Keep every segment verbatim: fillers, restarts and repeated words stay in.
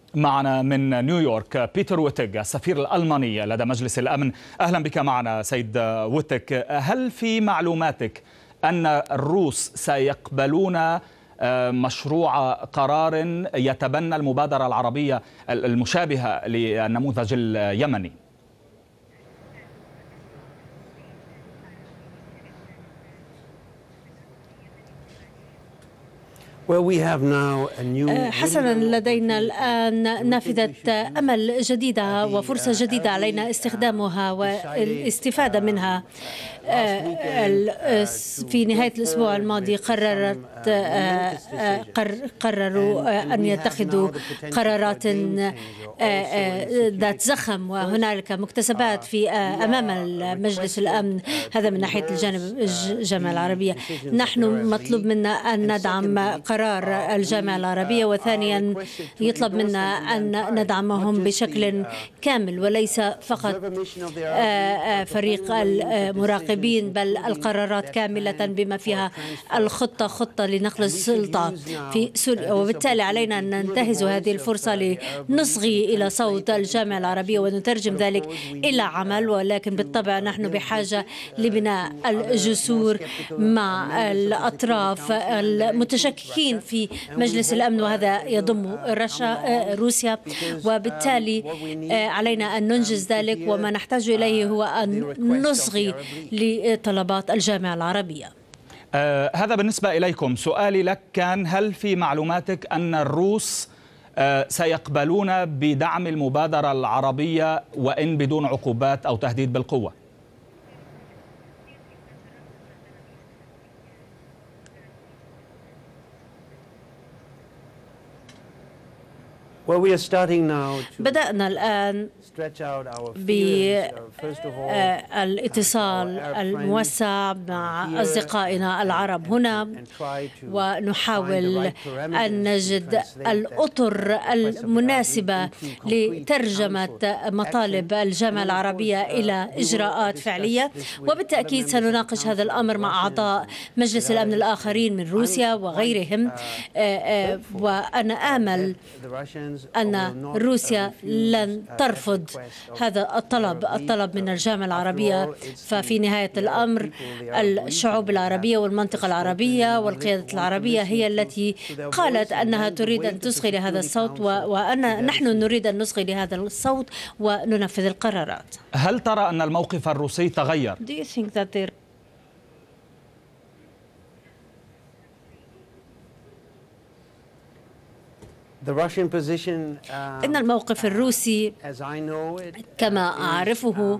معنا من نيويورك بيتر ويتيغ السفير الألماني لدى مجلس الأمن. أهلا بك معنا سيد ويتيغ. هل في معلوماتك أن الروس سيقبلون مشروع قرار يتبنى المبادرة العربية المشابهة للنموذج اليمني؟ حسنا، لدينا الآن نافذة أمل جديدة وفرصة جديدة علينا استخدامها والاستفادة منها. في نهاية الأسبوع الماضي قررت قرروا أن يتخذوا قرارات ذات زخم، وهنالك مكتسبات في أمام مجلس الأمن. هذا من ناحية الجانب الجامعة العربية. نحن مطلوب منا أن ندعم قرار الجامعة العربية، وثانيا يطلب منا أن ندعمهم بشكل كامل وليس فقط فريق المراقبين بل القرارات كاملة بما فيها الخطة خطة لنقل السلطة في سوريا. وبالتالي علينا أن ننتهز هذه الفرصة لنصغي إلى صوت الجامعة العربية ونترجم ذلك إلى عمل. ولكن بالطبع نحن بحاجة لبناء الجسور مع الأطراف المتشككين في مجلس الأمن، وهذا يضم روسيا. وبالتالي علينا أن ننجز ذلك، وما نحتاج إليه هو أن نصغي لطلبات الجامعة العربية. آه هذا بالنسبة إليكم. سؤالي لك كان: هل في معلوماتك أن الروس آه سيقبلون بدعم المبادرة العربية وإن بدون عقوبات أو تهديد بالقوة؟ بدأنا الآن بالاتصال الموسع مع أصدقائنا العرب هنا، ونحاول أن نجد الأطر المناسبة لترجمة مطالب الجامعة العربية إلى إجراءات فعلية. وبالتأكيد سنناقش هذا الأمر مع أعضاء مجلس الأمن الآخرين من روسيا وغيرهم. وأنا آمل أن روسيا لن ترفض هذا الطلب الطلب من الجامعة العربية. ففي نهاية الأمر الشعوب العربية والمنطقة العربية والقيادة العربية هي التي قالت أنها تريد أن تصغي لهذا الصوت، وأنا نحن نريد أن نصغي لهذا الصوت وننفذ القرارات. هل ترى أن الموقف الروسي تغير؟ Do you think that there إن الموقف الروسي كما أعرفه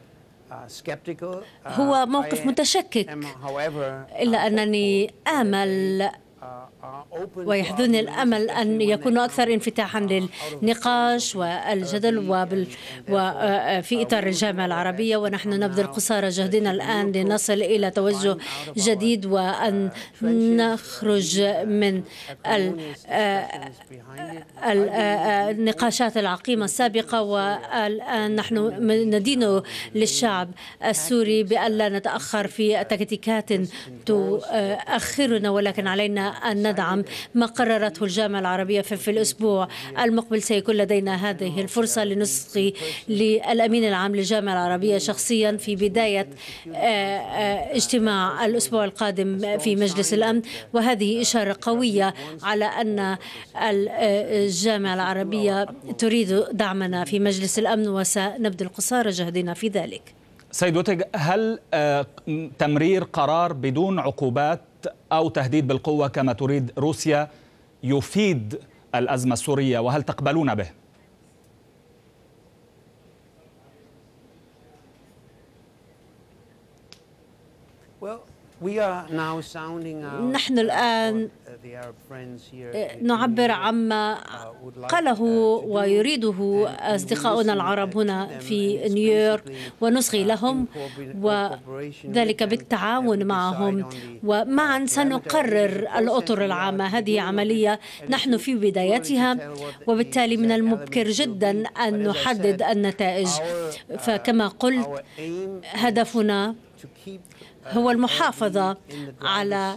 هو موقف متشكك، إلا أنني آمل ويحدثني الأمل أن يكونوا أكثر انفتاحا للنقاش والجدل وبال وفي إطار الجامعة العربية. ونحن نبذل قصارى جهدنا الآن لنصل إلى توجه جديد وأن نخرج من النقاشات العقيمة السابقة. والآن نحن ندين للشعب السوري بألا نتأخر في تكتيكات تؤخرنا، ولكن علينا أن ندعم ما قررته الجامعة العربية. في الأسبوع المقبل سيكون لدينا هذه الفرصة لنصغي للأمين العام للجامعة العربية شخصيا في بداية اجتماع الأسبوع القادم في مجلس الأمن. وهذه إشارة قوية على أن الجامعة العربية تريد دعمنا في مجلس الأمن، وسنبذل قصارى جهدنا في ذلك. سيد ويتيغ، هل تمرير قرار بدون عقوبات أو تهديد بالقوة كما تريد روسيا يفيد الأزمة السورية، وهل تقبلون به؟ نحن الآن نعبر عما قاله ويريده أصدقاؤنا العرب هنا في نيويورك ونصغي لهم، وذلك بالتعاون معهم، ومعا سنقرر الأطر العامة. هذه عملية نحن في بدايتها، وبالتالي من المبكر جدا أن نحدد النتائج. فكما قلت، هدفنا هو المحافظة على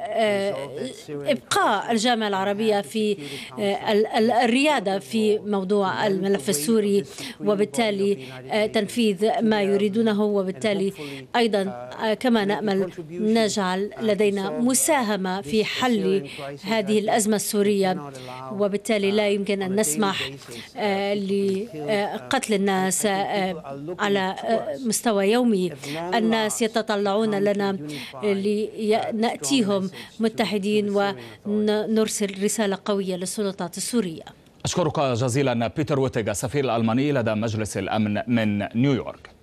إبقاء الجامعة العربية في الريادة في موضوع الملف السوري، وبالتالي تنفيذ ما يريدونه، وبالتالي أيضا كما نأمل نجعل لدينا مساهمة في حل هذه الأزمة السورية، وبالتالي لا يمكن أن نسمح لقتل الناس على مستوى يومي. الناس يتطلعون لنا لنأتيهم متحدين ونرسل رسالة قوية للسلطات السورية. أشكرك جزيلا بيتر ويتيغ، السفير الألماني لدى مجلس الأمن من نيويورك.